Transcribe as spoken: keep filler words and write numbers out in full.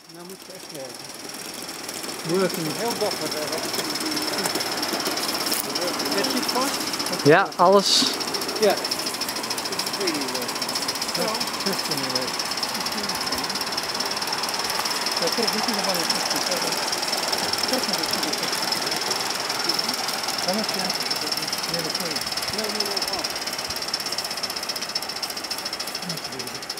Nou moet je echt werken. Working. Heel dapper. Zet je het vast? Ja, alles. Ja. zestien uur. Ja, terug moet je nog wel eens zestien. Dan is het ja. Nee, nee, nee.